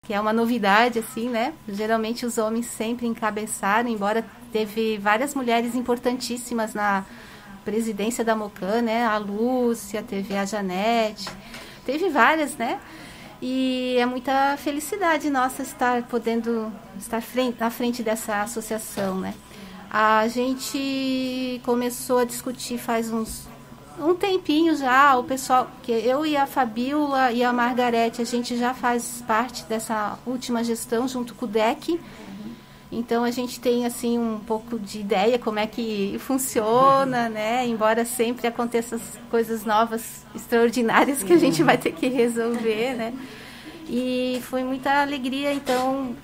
que é uma novidade, assim, né? Geralmente os homens sempre encabeçaram, embora teve várias mulheres importantíssimas na presidência da Mocan, né? A Lúcia, teve a Janete, teve várias, né? E é muita felicidade nossa podendo estar à frente dessa associação, né? A gente começou a discutir faz um tempinho já, o pessoal, que eu e a Fabíola e a Margarete, a gente já faz parte dessa última gestão junto com o DEC. Então a gente tem assim um pouco de ideia como é que funciona, né? Embora sempre aconteçam coisas novas, extraordinárias que a gente vai ter que resolver, né? E foi muita alegria, então,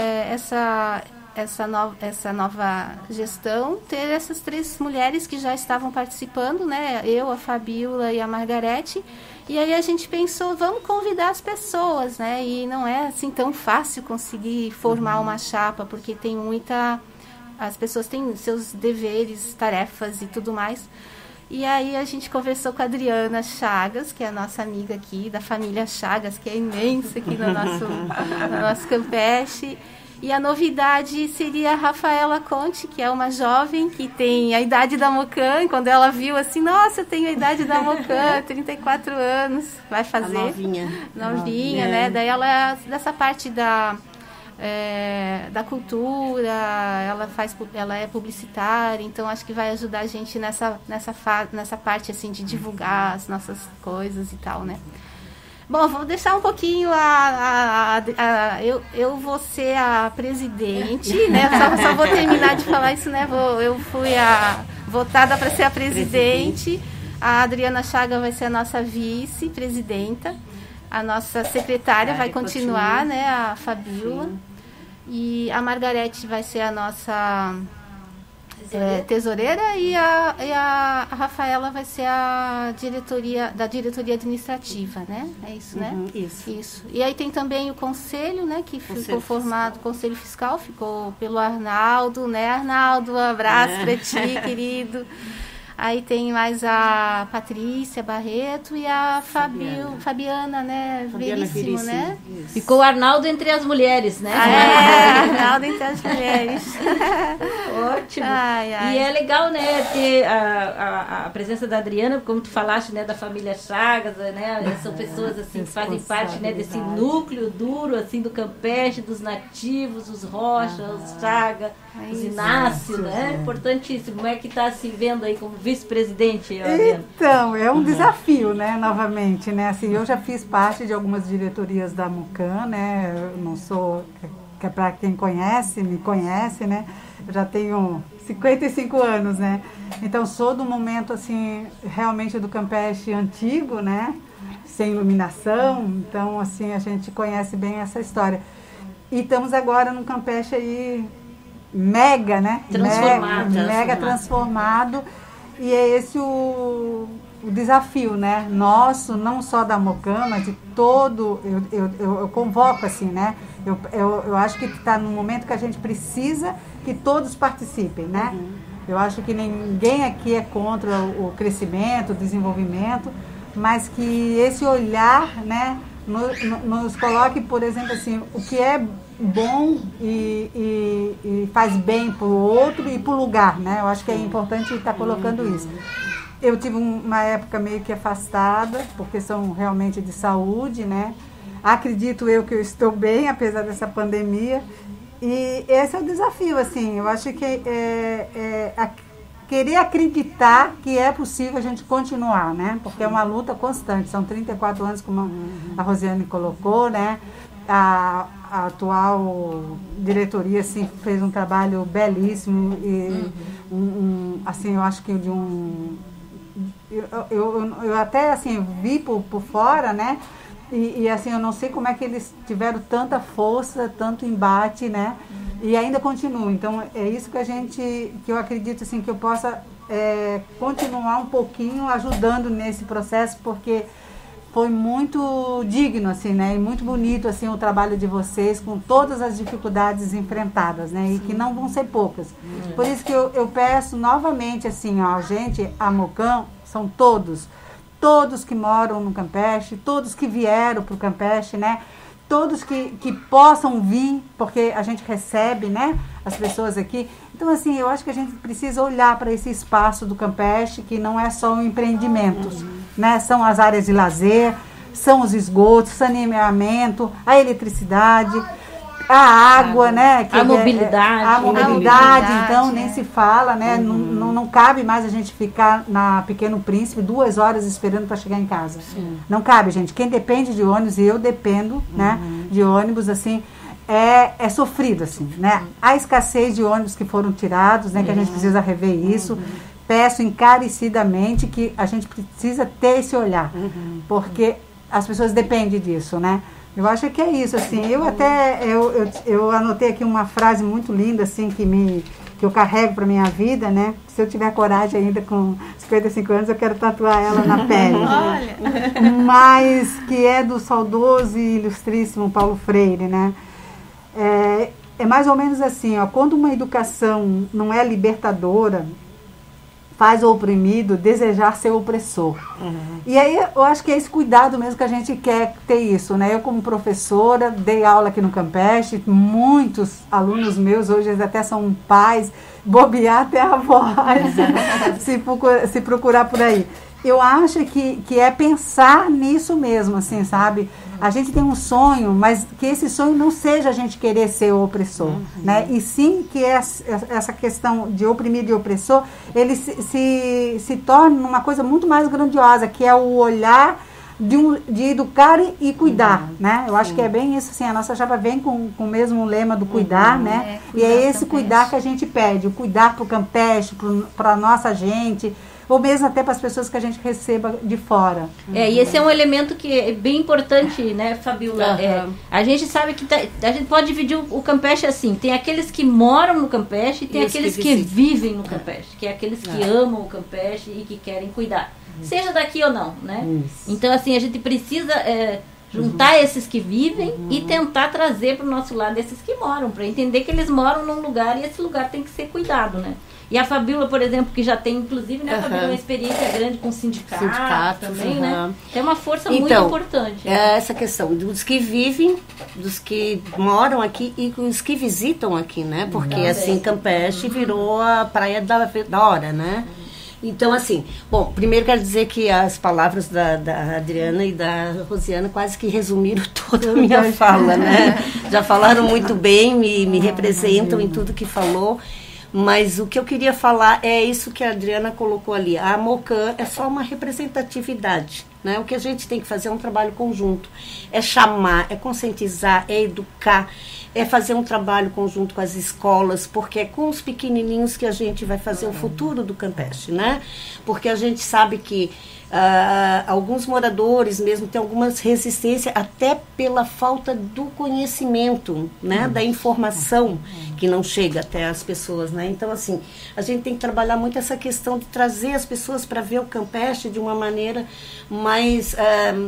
essa nova gestão ter essas 3 mulheres que já estavam participando, né? Eu, a Fabíola e a Margarete. E aí a gente pensou, vamos convidar as pessoas, né? E não é assim tão fácil conseguir formar uma chapa, porque tem as pessoas têm seus deveres, tarefas e tudo mais. E aí a gente conversou com a Adriana Chagas, que é a nossa amiga aqui, da família Chagas, que é imensa aqui no nosso Campeche. E a novidade seria a Rafaela Conte, que é uma jovem que tem a idade da Mocan. Quando ela viu assim, nossa, eu tenho a idade da Mocan, 34 anos, vai fazer. A novinha. Novinha, né? Daí ela é dessa parte da cultura, ela é publicitária, então acho que vai ajudar a gente nessa parte assim, de divulgar as nossas coisas e tal, né? Bom, vou deixar um pouquinho eu vou ser a presidente, né? Só vou terminar de falar isso, né? Eu fui votada para ser a presidente. A Adriana Chaga vai ser a nossa vice-presidenta. A nossa secretária vai continuar, né? A Fabíola. Sim. E a Margarete vai ser a nossa tesoureira e a Rafaela vai ser a diretoria administrativa, né? É isso, né? Isso. E aí tem também o conselho, né? Que ficou formado, o conselho fiscal ficou pelo Arnaldo, né? Arnaldo, um abraço pra ti, querido. Aí tem mais a Patrícia Barreto e a Fabiana, né? Veríssimo, né? Isso. Ficou o Arnaldo entre as mulheres, né? Arnaldo entre as mulheres. Ótimo. E é legal, né, ter a presença da Adriana, como tu falaste, né, da família Chagas, né? São pessoas assim que fazem parte, né, desse núcleo duro assim do Campeche, dos nativos, os Rocha, os Chaga, os Inácio, né? Importantíssimo. Como é que está se vendo aí como vice-presidente, Adriana? Então, é um desafio, né, novamente, né? Assim, eu já fiz parte de algumas diretorias da Mocan, né? Eu não sou, que é para quem me conhece, né? Eu já tenho 55 anos, né? Então, sou do momento, assim, realmente do Campeche antigo, né? Sem iluminação. Então, assim, a gente conhece bem essa história. E estamos agora num Campeche aí mega, né? Mega transformado. E é esse o desafio, né? Nosso, não só da Mocan, mas de todo... Eu convoco, assim, né? Eu acho que está no momento que a gente precisa que todos participem, né? Uhum. Eu acho que ninguém aqui é contra o crescimento, o desenvolvimento, mas que esse olhar, né, nos coloque, por exemplo, assim, o que é bom e faz bem para o outro e para o lugar, né? Eu acho que é importante estar colocando isso. Eu tive uma época meio que afastada, por questão realmente de saúde, né? Acredito eu que eu estou bem, apesar dessa pandemia. E esse é o desafio, assim. Eu acho que querer acreditar que é possível a gente continuar, né? Porque é uma luta constante. São 34 anos, como a Rosiane colocou, né? A atual diretoria, assim, fez um trabalho belíssimo e assim, eu acho que eu até, assim, vi por fora, né? E assim, eu não sei como é que eles tiveram tanta força, tanto embate, né? E ainda continuam. Então, é isso que eu acredito, assim, que eu possa continuar um pouquinho ajudando nesse processo, porque foi muito digno, assim, né? E muito bonito, assim, o trabalho de vocês, com todas as dificuldades enfrentadas, né? E que não vão ser poucas. Por isso que eu peço novamente, assim, ó, gente, a Mocan são todos que moram no Campeche, todos que vieram para o Campeche, né? todos que possam vir, porque a gente recebe, né, as pessoas aqui. Então, assim, eu acho que a gente precisa olhar para esse espaço do Campeche, que não é só um empreendimento, né? São as áreas de lazer, são os esgotos, saneamento, a eletricidade, a água, né? Que a mobilidade. A mobilidade, então, nem se fala, né? Não cabe mais a gente ficar na Pequeno Príncipe 2 horas esperando para chegar em casa. Sim. Não cabe, gente. Quem depende de ônibus, e eu dependo, né, de ônibus, assim, é sofrido, assim, né? A escassez de ônibus que foram tirados, né? Que a gente precisa rever isso. Peço encarecidamente que a gente precisa ter esse olhar, porque as pessoas dependem disso, né? Eu acho que é isso, assim. Eu anotei aqui uma frase muito linda, assim, que eu carrego para minha vida, né? Se eu tiver coragem ainda com 55 anos, eu quero tatuar ela na pele. Olha! Mas que é do saudoso e ilustríssimo Paulo Freire, né? É mais ou menos assim, ó, quando uma educação não é libertadora, faz o oprimido desejar ser opressor. E aí eu acho que é esse cuidado mesmo que a gente quer ter isso, né? Eu como professora, dei aula aqui no Campeche, muitos alunos meus hoje eles até são pais, bobear até avós, se procurar por aí. Eu acho que é pensar nisso mesmo, assim, sabe? A gente tem um sonho, mas que esse sonho não seja a gente querer ser o opressor, né? E sim que essa questão de oprimir e de opressor, ele se torne uma coisa muito mais grandiosa, que é o olhar de educar e cuidar, né? Eu acho que é bem isso, assim, a nossa chapa vem com o mesmo lema do cuidar, né? E é esse cuidar que a gente pede, o cuidar para o Campeche, para a nossa gente, ou mesmo até para as pessoas que a gente receba de fora. E esse é um elemento que é bem importante, né, Fabiola? A gente sabe que a gente pode dividir o Campeche assim, tem aqueles que moram no Campeche e tem aqueles que vivem no Campeche, que é aqueles que amam o Campeche e que querem cuidar, seja daqui ou não, né? Então, assim, a gente precisa juntar esses que vivem e tentar trazer para o nosso lado esses que moram, para entender que eles moram num lugar e esse lugar tem que ser cuidado, né? E a Fabiola, por exemplo, que já tem, inclusive, né, Fabiola, uma experiência grande com sindicatos também, né? É uma força muito importante. Essa questão dos que vivem, dos que moram aqui e dos que visitam aqui, né? Porque, assim, Campeche virou a praia da hora, né? Então, assim, bom, primeiro quero dizer que as palavras da Adriana e da Rosiana quase que resumiram toda a minha fala, né? Já falaram muito bem, me representam em tudo que falou. Mas o que eu queria falar é isso que a Adriana colocou ali. A Mocan é só uma representatividade, né? O que a gente tem que fazer é um trabalho conjunto. É chamar, é conscientizar, é educar, é fazer um trabalho conjunto com as escolas, porque é com os pequenininhos que a gente vai fazer o futuro do Campeche, né? Porque a gente sabe que alguns moradores mesmo têm algumas resistências até pela falta do conhecimento, né, da informação que não chega até as pessoas, né? Então, assim, a gente tem que trabalhar muito essa questão de trazer as pessoas para ver o Campeche de uma maneira mais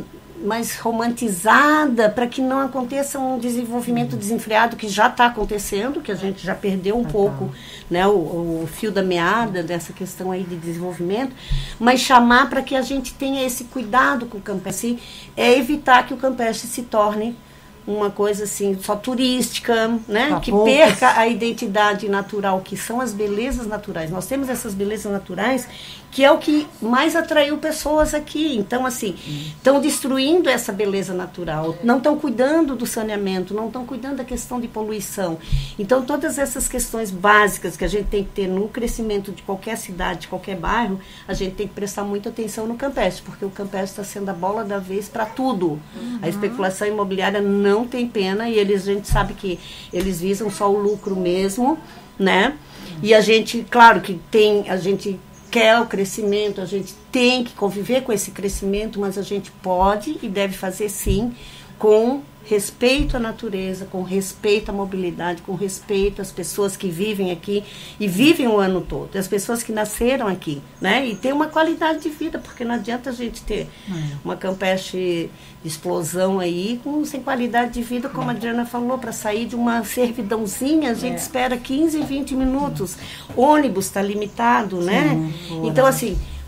romantizada, para que não aconteça um desenvolvimento desenfreado que já está acontecendo, que a gente já perdeu um pouco, né, o fio da meada dessa questão aí de desenvolvimento, mas chamar para que a gente tenha esse cuidado com o Campeche, é evitar que o Campeche se torne uma coisa assim, só turística, né? Que perca a identidade natural, que são as belezas naturais. Nós temos essas belezas naturais, que é o que mais atraiu pessoas aqui. Então, assim, estão destruindo essa beleza natural, não estão cuidando do saneamento, não estão cuidando da questão de poluição. Então, todas essas questões básicas que a gente tem que ter no crescimento de qualquer cidade, de qualquer bairro, a gente tem que prestar muita atenção no Campeche, porque o Campeche está sendo a bola da vez para tudo. A especulação imobiliária não tem pena e a gente sabe que eles visam só o lucro mesmo, né? E a gente, claro que a gente quer o crescimento, a gente tem que conviver com esse crescimento, mas a gente pode e deve fazer sim com respeito à natureza, com respeito à mobilidade, com respeito às pessoas que vivem aqui e vivem o ano todo, as pessoas que nasceram aqui, né? E ter uma qualidade de vida, porque não adianta a gente ter uma Campeche de explosão aí sem qualidade de vida, como a Adriana falou, para sair de uma servidãozinha, a gente espera 15, 20 minutos, ônibus está limitado, né? Então, assim, o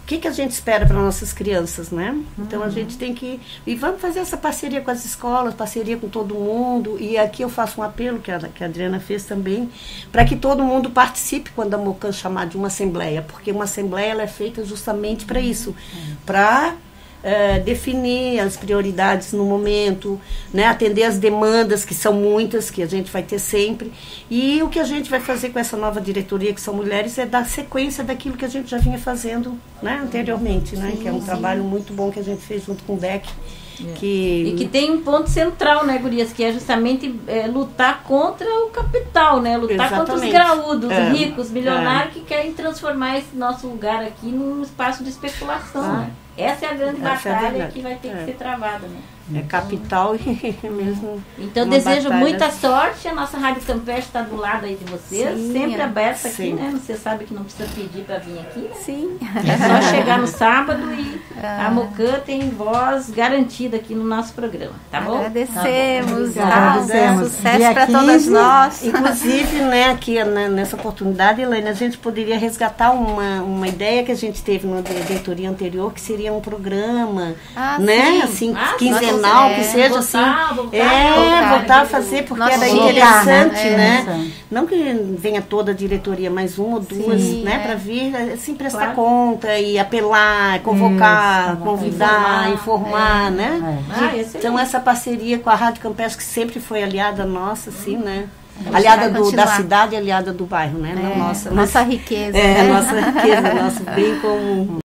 que a gente espera para nossas crianças, né? Então a gente tem que... E vamos fazer essa parceria com as escolas, parceria com todo mundo. E aqui eu faço um apelo, que a Adriana fez também, para que todo mundo participe quando a Mocan chamar de uma assembleia. Porque uma assembleia ela é feita justamente para isso. Para... definir as prioridades no momento, né, atender as demandas, que são muitas, que a gente vai ter sempre. E o que a gente vai fazer com essa nova diretoria, que são mulheres, é dar sequência daquilo que a gente já vinha fazendo, né, anteriormente, né, que é um trabalho muito bom que a gente fez junto com o DEC. E que tem um ponto central, né, gurias, que é justamente lutar contra o capital, né, lutar contra os graúdos, ricos, milionários que querem transformar esse nosso lugar aqui num espaço de especulação, né? Essa é a grande batalha que vai ter que ser travada, né? É capital e mesmo. Então desejo muita sorte. A nossa Rádio Campeche está do lado aí de vocês, sempre aberta aqui, né? Você sabe que não precisa pedir para vir aqui, né? Sim. É só chegar no sábado e a Mocan tem voz garantida aqui no nosso programa, tá bom? Agradecemos, Agradecemos. Sucesso para todas nós. Inclusive, né, aqui nessa oportunidade, Elaine, a gente poderia resgatar uma ideia que a gente teve na diretoria anterior, que seria um programa, né, assim, quinzenal, que seja voltar a fazer, porque era interessante, né? Não que venha toda a diretoria, mas uma ou duas, né, para vir, assim, prestar conta e apelar, convocar, convidar, informar, né? Então, essa parceria com a Rádio Campeche, que sempre foi aliada nossa, assim, né? Aliada da cidade e aliada do bairro, né? Nossa riqueza. Nossa riqueza, nosso bem comum.